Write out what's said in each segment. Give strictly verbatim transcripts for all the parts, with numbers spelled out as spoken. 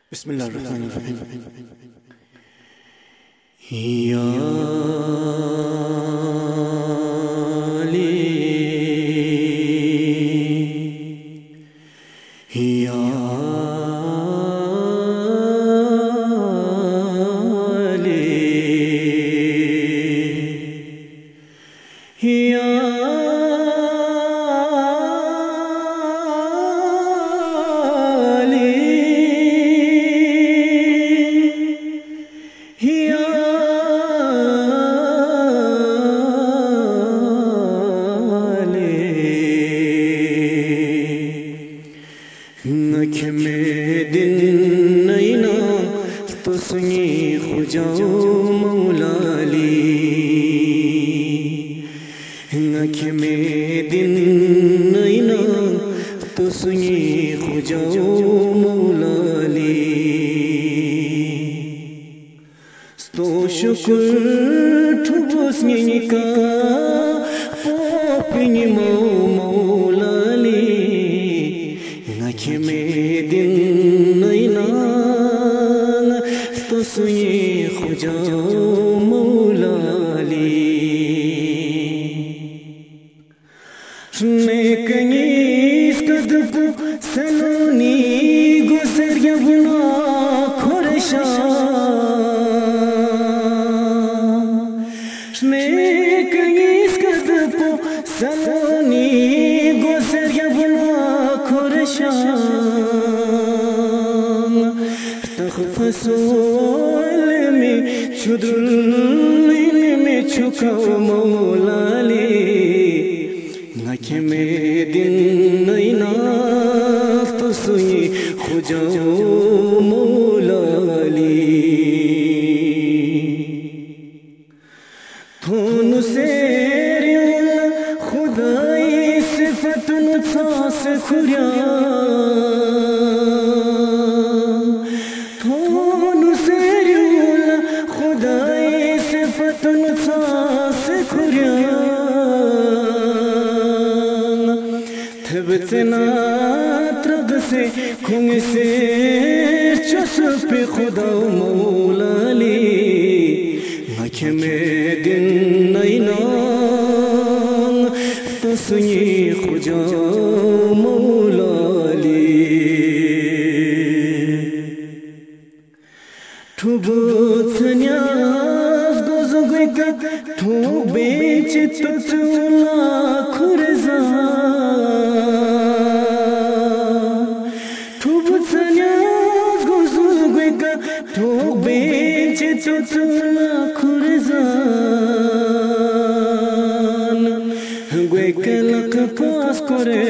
बिस्मिल्लाहिर्रहमानिर्रहीम। या अली या अली या नख में दिन नैना तो सुनी खुजाओ मौलाली। नख में दिन नैना तो सुनी खुजाओ मौलाली। तो शुक्र ठुबोसनी का पोपनी मौलाली। नख में दिन नैना तो सुनी खुजाओ मौलाली। मैं कनीस कदब सलोनी गुजर गुना खुरशा। मैं कनीस कदब सलोनी गुजर गुना खुरशा। तखफसोल में छुदुल में छुकाओ मौलाली। नख में दिन नैना तो सुई खुजाओ मौलाली। थोन से खुदाई सिफतन सास खुरिया। थोन से खुदाई सिफतन सास खुरिया। थबतना त्रग से खुंग से चुस पे खुदा मौलाली। नख में दिन नैना तो सुनी खुजाओ मौलाली। ठुबो सन्यास गोजुगै का ठुबे चित्तुला खुरजा। ठुबो सन्यास गोजुगै का Thube चित्तुला Khurja. gue que la capaz करे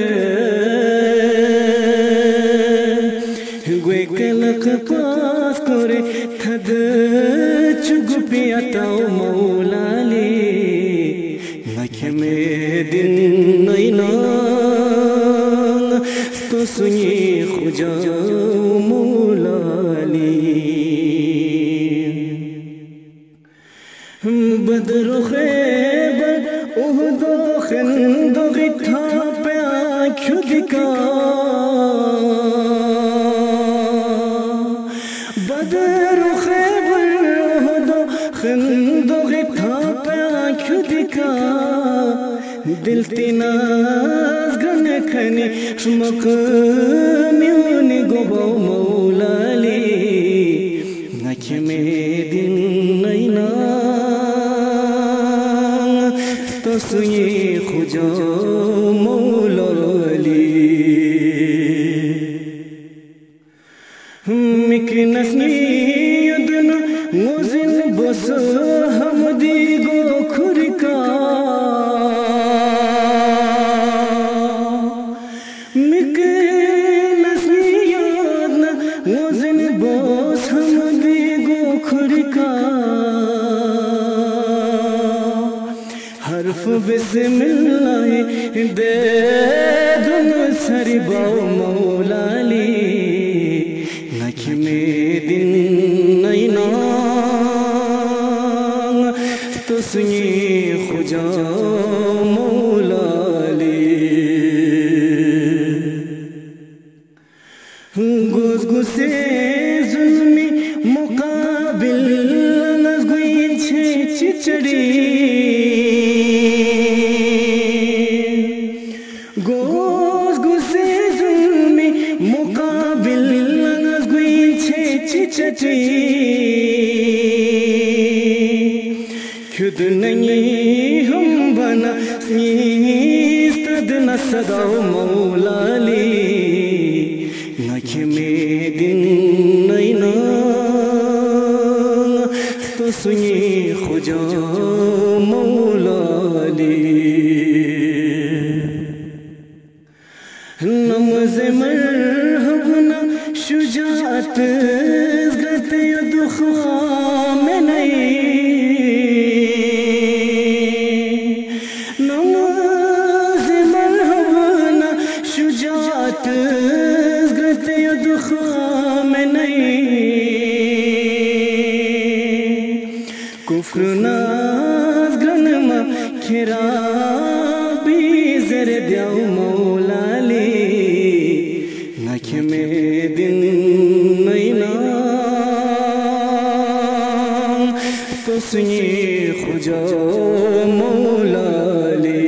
gue que la capaz करे थद चुगुपिया ताओ मौलाली। नख में दिन नैना तो सुनी खुजाओ मौलाली। बदर खैबर उहदो खंदो था पे आँखों दिखा। बदर खैबर उहदो खंदो था पे आँखों दिखा। दिल तिनाज गन खने शुमक म्यूनि गोबो मौलाली। नख में दिन नैना तो सुई खुजाओ मौलाली। मिकनसनी युदन मुजिन बस हमदी गो खुरका। मिकनसनी युदन मुजिन बस हमदी गो खुरका। हर्फ बिस्मिल्लाह दे धुन सरिबाओ मौलाली। नख में दिन नैना तो सुनी खुजाओ मौलाली। गुस गुसे जुल्मी मुकाबिल नगुई छे चिचड़ी गोस गुसे जुल्मी मुकाबिल नगुई छे चिचड़ी खुद नहीं हम बना तद न सदाओ मौलाली नख में दिन नहीं ना तो सुनी खुजा मौलाली नमज मरहब न शुजात गते दुखा में नहीं नमाज मरहब न शुजात गते दुखा में नहीं कुफ्र नाज गनमा खिराबी जर द्याओ मौलाली नख में दिन नहीं ना तो सुनी खुजा मौलाली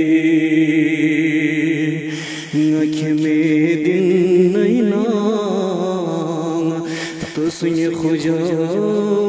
नख में दिन नहीं ना तो सुनी खुजा